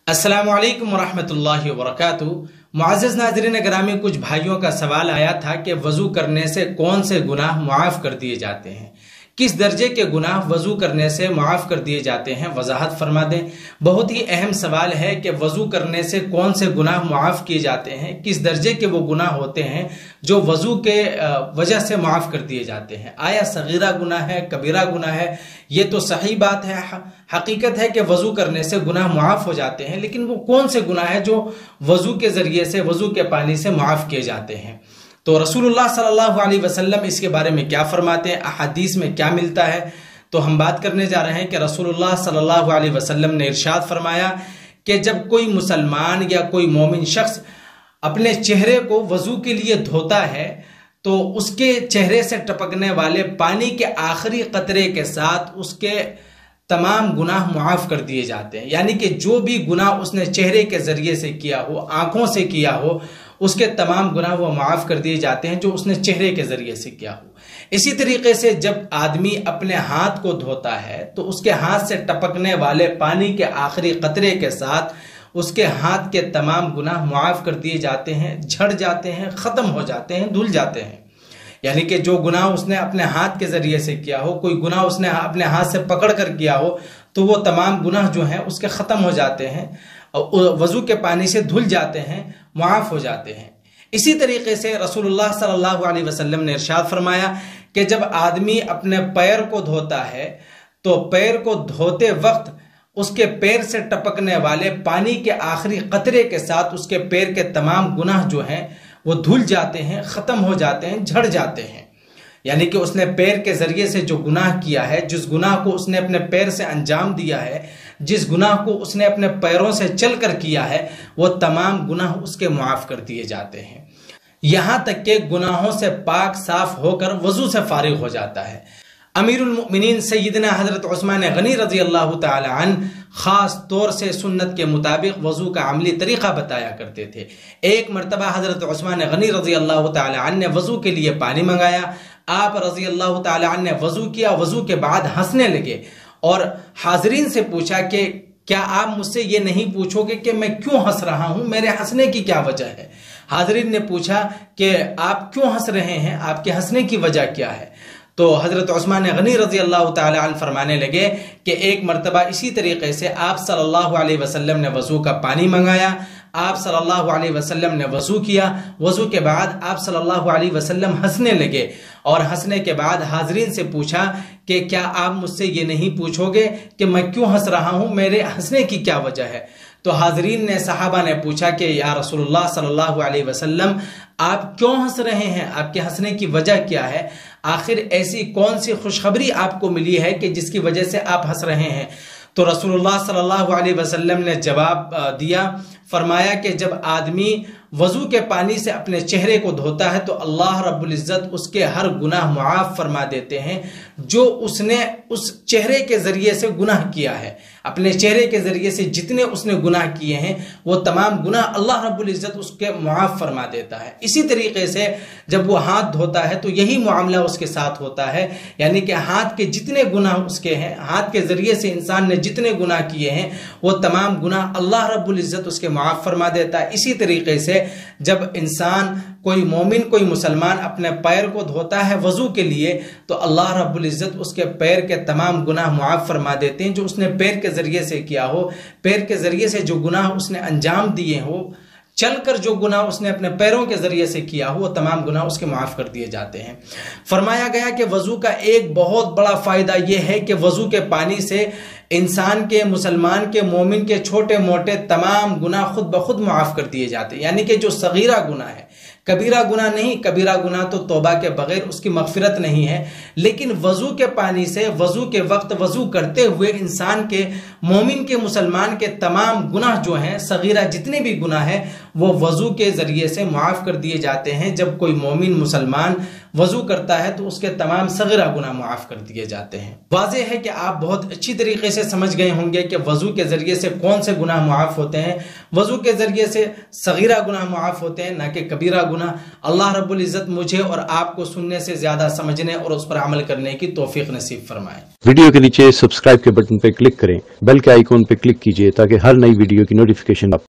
अस्सलामु अलैकुम वरहमतुल्लाहि वबरकातुहू। मुअज़्ज़ज़ नाज़रीन ग्रामी, कुछ भाइयों का सवाल आया था कि वज़ू करने से कौन से गुनाह मुआफ़ कर दिए जाते हैं, किस दर्जे के गुनाह वज़ू करने से मुआफ़ कर दिए जाते हैं, वजाहत फरमा दें। बहुत ही अहम सवाल है कि वज़ू करने से कौन से गुनाह मुआफ़ किए जाते हैं, किस दर्जे के वो गुनाह होते हैं जो वज़ू के वजह से मुआफ़ कर दिए जाते हैं। आया सगीरा गुनाह है, कबीरा गुनाह है? ये तो सही बात है, हकीकत है कि वज़ू करने से गुनाह मुआफ़ हो जाते हैं, लेकिन वो कौन से गुनाह है जो वज़ू के ज़रिए से, वज़ू के पानी से मुआफ़ किए जाते हैं। तो रसूलुल्लाह सल्लल्लाहु अलैहि वसल्लम इसके बारे में क्या फरमाते हैं, अहादीस में क्या मिलता है, तो हम बात करने जा रहे हैं कि रसूलुल्लाह सल्लल्लाहु अलैहि वसल्लम ने इरशाद फरमाया कि जब कोई मुसलमान या कोई मोमिन शख्स अपने चेहरे को वज़ू के लिए धोता है तो उसके चेहरे से टपकने वाले पानी के आखिरी कतरे के साथ उसके तमाम गुनाह मुआफ़ कर दिए जाते हैं। यानी कि जो भी गुनाह उसने चेहरे के ज़रिए से किया हो, आँखों से किया हो, उसके तमाम गुनाह वो मुआफ़ कर दिए जाते हैं जो उसने चेहरे के ज़रिए से किया हो। इसी तरीके से जब आदमी अपने हाथ को धोता है तो उसके हाथ से टपकने वाले पानी के आखिरी कतरे के साथ उसके हाथ के तमाम गुनाह मुआफ़ कर दिए जाते हैं, झड़ जाते हैं, ख़त्म हो जाते हैं, धुल जाते हैं। यानी कि जो गुनाह उसने अपने हाथ के ज़रिए से किया हो, कोई गुनाह उसने अपने हाथ से पकड़ कर किया हो, तो वो तमाम गुनाह जो हैं उसके ख़त्म हो जाते हैं, वज़ू के पानी से धुल जाते हैं, मुआफ़ हो जाते हैं। इसी तरीके से रसूलुल्लाह सल्लल्लाहु अलैहि वसल्लम ने इरशाद फरमाया कि जब आदमी अपने पैर को धोता है तो पैर को धोते वक्त उसके पैर से टपकने वाले पानी के आखिरी कतरे के साथ उसके पैर के तमाम गुनाह जो हैं वो धुल जाते हैं, ख़त्म हो जाते हैं, झड़ जाते हैं। यानी कि उसने पैर के ज़रिए से जो गुनाह किया है, जिस गुनाह को उसने अपने पैर से अंजाम दिया है, जिस गुनाह को उसने अपने पैरों से चल कर किया है, वो तमाम गुनाह उसके मुआफ़ कर दिए जाते हैं। यहाँ तक कि गुनाहों से पाक साफ होकर वज़ू से फारिग हो जाता है। अमीरुल मोमिनीन सैयदना हज़रत उस्मान गनी रज़ी अल्लाह ताला अन्हु ख़ास तौर से सुन्नत के मुताबिक वज़ू का अमली तरीक़ा बताया करते थे। एक मरतबा हज़रत उस्मान गनी रज़ी अल्लाह ताला अन्हु ने वज़ू के लिए पानी मंगाया। आप रज़ी अल्लाह ताला अन्हु ने वज़ू किया। वज़ू के बाद हंसने लगे और हाज़रीन से पूछा कि क्या आप मुझसे ये नहीं पूछोगे कि मैं क्यों हंस रहा हूँ, मेरे हंसने की क्या वजह है? हाज़रीन ने पूछा कि आप क्यों हंस रहे हैं, आपके हंसने की वजह क्या है? तो हज़रत उस्मान गनी रज़ी अल्लाह ताला अन्हु फरमाने लगे कि एक मरतबा इसी तरीके से आप सल्लल्लाहु अलैहि वसल्लम ने वज़ू का पानी मंगाया। आप सल्लल्लाहु अलैहि वसल्लम ने वज़ू किया। वज़ू के बाद आप सल्लल्लाहु अलैहि वसल्लम हंसने लगे और हंसने के बाद हाज़रीन से पूछा कि क्या आप मुझसे ये नहीं पूछोगे कि मैं क्यों हंस रहा हूँ, मेरे हंसने की क्या वजह है? तो हाज़रीन ने, सहाबा ने पूछा कि या रसूलुल्लाह सल्लल्लाहु अलैहि वसल्लम, आप क्यों हंस रहे हैं, आपके हंसने की वजह क्या है? आखिर ऐसी कौन सी खुशखबरी आपको मिली है कि जिसकी वजह से आप हंस रहे हैं? तो रसूलुल्लाह सल्लल्लाहु अलैहि वसल्लम ने जवाब दिया, फरमाया कि जब आदमी वज़ू के पानी से अपने चेहरे को धोता है तो अल्लाह रब्बुल इज़्ज़त उसके हर गुनाह मुआफ़ फरमा देते हैं जो उसने उस चेहरे के ज़रिए से गुनाह किया है। अपने चेहरे के ज़रिए से जितने उसने गुनाह किए हैं वो तमाम गुनाह अल्लाह रब्बुल इज़्ज़त उसके मुआफ़ फरमा देता है। इसी तरीके से जब वो हाथ धोता है तो यही मामला उसके साथ होता है। यानी कि हाथ के जितने गुनाह उसके हैं, हाथ के ज़रिए से इंसान ने जितने गुनाह किए हैं वो तमाम गुनाह अल्लाह रब्बुल इज़्ज़त उसके मुआफ़ फरमा देता है। इसी तरीके से जब इंसान, कोई मोमिन, कोई मुसलमान अपने पैर को धोता है वज़ू के लिए तो अल्लाह रब्बुल इज़्ज़त उसके पैर के तमाम गुनाह मुआफ़ फरमा देते हैं जो उसने पैर के ज़रिए से किया हो। पैर के ज़रिए से जो गुनाह उसने अंजाम दिए हो, चलकर जो गुनाह उसने अपने पैरों के ज़रिए से किया हो, वो तमाम गुनाह उसके माफ़ कर दिए जाते हैं। फरमाया गया कि वज़ू का एक बहुत बड़ा फ़ायदा ये है कि वज़ू के पानी से इंसान के, मुसलमान के, मोमिन के छोटे मोटे तमाम गुनाह खुद ब खुद माफ़ कर दिए जाते हैं। यानी कि जो सगीरा गुनाह है, कबीरा गुनाह नहीं, कबीरा गुनाह तो तौबा के बगैर उसकी मग़फ़िरत नहीं है, लेकिन वज़ू के पानी से वज़ू के वक्त वज़ू करते हुए इंसान के, मोमिन के, मुसलमान के तमाम गुनाह जो हैं, सगीरा जितने भी गुनाह हैं, وہ وضو کے ذریعے سے معاف کر دیے جاتے ہیں۔ جب کوئی مومن مسلمان وضو کرتا ہے تو اس کے تمام صغیرہ گناہ معاف کر دیے جاتے ہیں۔ واضح ہے کہ آپ بہت اچھی طریقے سے سمجھ گئے ہوں گے کہ وضو کے ذریعے سے کون سے گناہ معاف ہوتے ہیں۔ وضو کے ذریعے سے صغیرہ گناہ معاف ہوتے ہیں، نہ کہ کبیرہ گناہ۔ اللہ رب العزت مجھے اور آپ کو سننے سے زیادہ سمجھنے اور اس پر عمل کرنے کی توفیق نصیب فرمائے۔ ویڈیو کے نیچے سبسکرائب کے بٹن پر کلک کریں، بیل کے آئیکن پر کلک کیجئے تاکہ ہر نئی ویڈیو کی نوٹیفیکیشن